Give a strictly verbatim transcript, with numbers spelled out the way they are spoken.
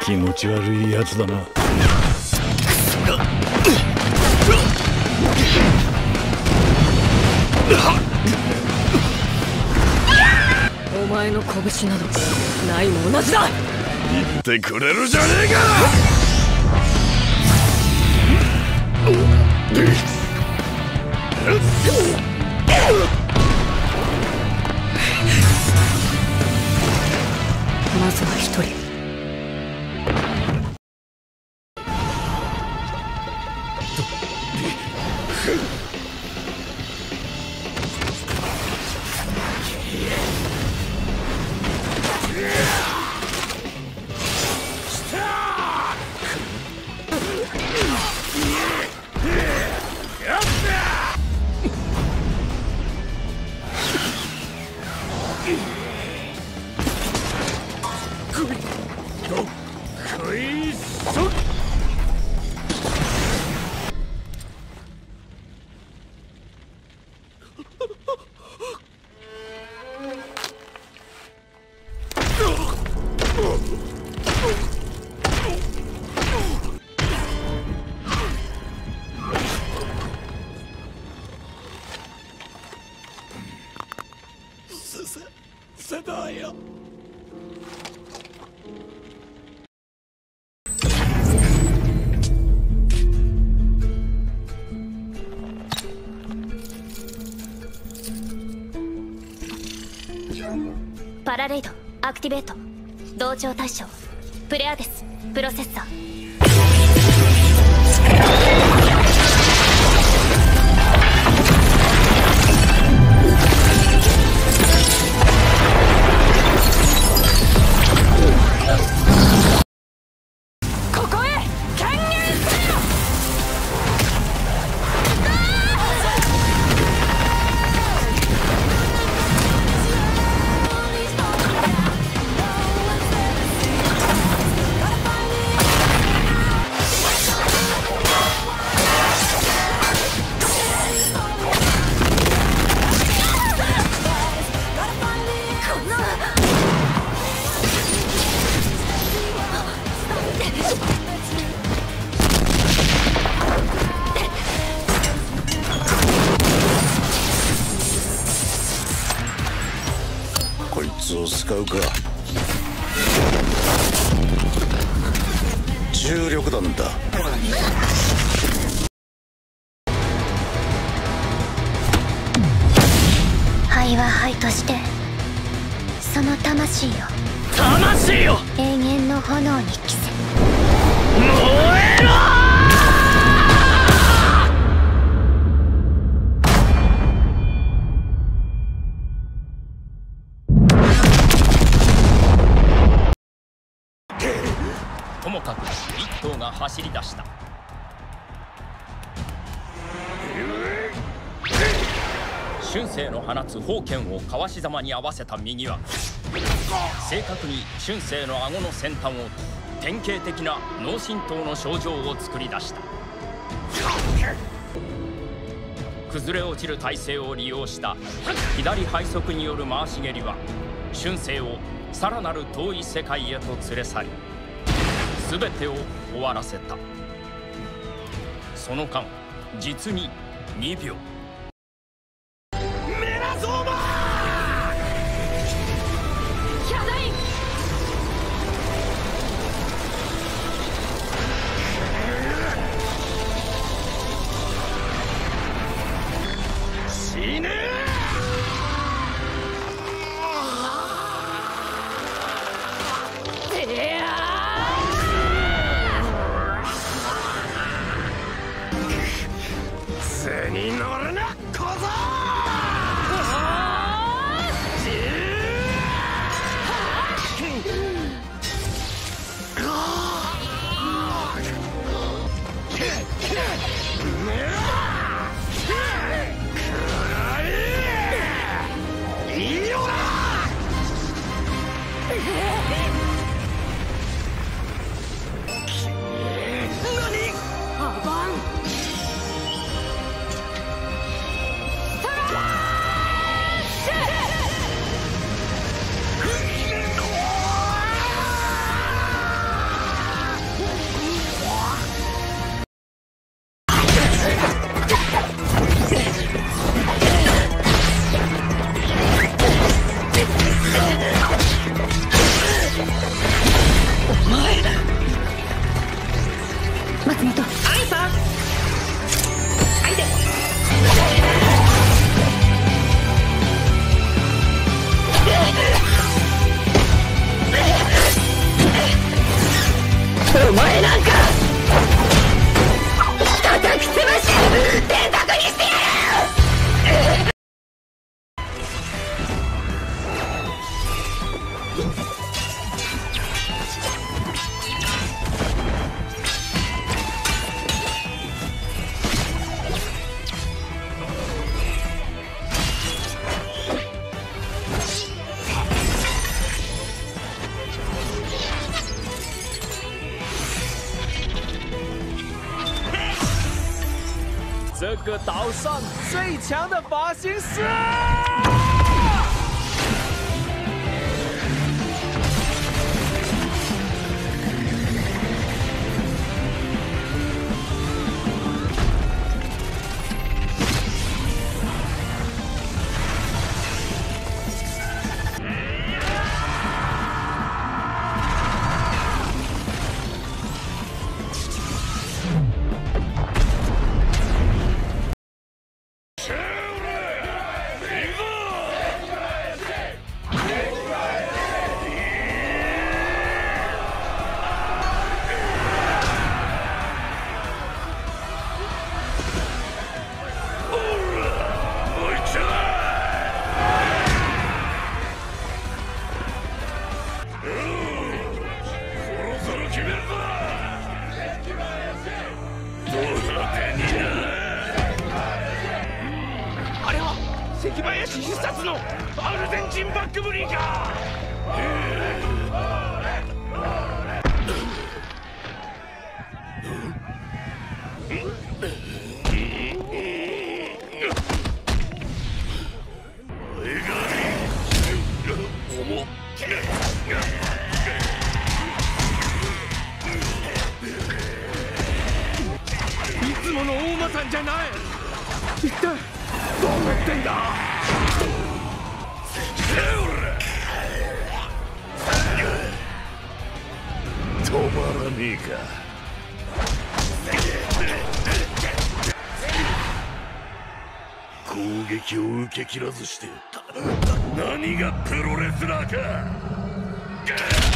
気持ち悪いやつだな。 お前の拳などないも同じだ。 言ってくれるじゃねえか。 まずは一人。 世代よ。 パラレイドアクティベート。同調対象プレアデスプロセッサー。 こいつを使うか。重力弾だ。 灰は灰としてその魂を魂よ永遠の炎に着せ燃えろ。 ともかく一頭が走り出した。春星の放つ宝剣をかわしざまに合わせた右は正確に春星の顎の先端を典型的な脳震盪の症状を作り出した。崩れ落ちる体勢を利用した左背側による回し蹴りは春星をさらなる遠い世界へと連れ去り全てを終わらせた。その間実ににびょう。 メラゾーマヒャダイン。死ねー。いや背に乗るな。 お前なんか叩き潰し電卓にしてやる。 这个岛上最强的发型师。 あれは関林必殺のアルゼンチンバックブリーか。 いつもの大間さんじゃない。一体どうなってんだ。 止まらねえか。攻撃を受け切らずして何がプロレスラーか。